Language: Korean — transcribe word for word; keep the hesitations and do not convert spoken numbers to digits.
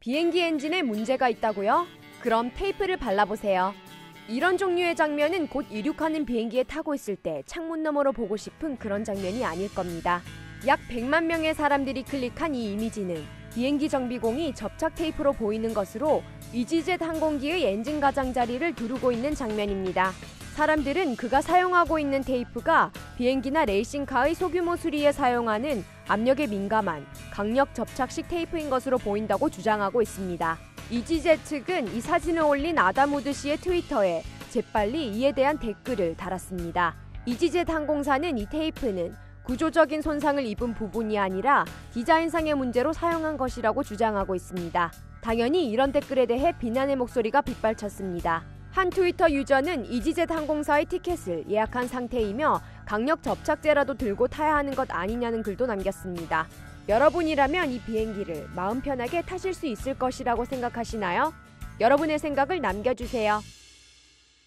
비행기 엔진에 문제가 있다고요? 그럼 테이프를 발라보세요. 이런 종류의 장면은 곧 이륙하는 비행기에 타고 있을 때 창문 너머로 보고 싶은 그런 장면이 아닐 겁니다. 약 백만 명의 사람들이 클릭한 이 이미지는 비행기 정비공이 접착 테이프로 보이는 것으로 이지젯 항공기의 엔진 가장자리를 두르고 있는 장면입니다. 사람들은 그가 사용하고 있는 테이프가 비행기나 레이싱카의 소규모 수리에 사용하는 압력에 민감한 강력 접착식 테이프인 것으로 보인다고 주장하고 있습니다. 이지젯 측은 이 사진을 올린 아담 우드 씨의 트위터에 재빨리 이에 대한 댓글을 달았습니다. 이지젯 항공사는 이 테이프는 구조적인 손상을 입은 부분이 아니라 디자인상의 문제로 사용한 것이라고 주장하고 있습니다. 당연히 이런 댓글에 대해 비난의 목소리가 빗발쳤습니다. 한 트위터 유저는 이지젯 항공사의 티켓을 예약한 상태이며 강력 접착제라도 들고 타야 하는 것 아니냐는 글도 남겼습니다. 여러분이라면 이 비행기를 마음 편하게 타실 수 있을 것이라고 생각하시나요? 여러분의 생각을 남겨주세요.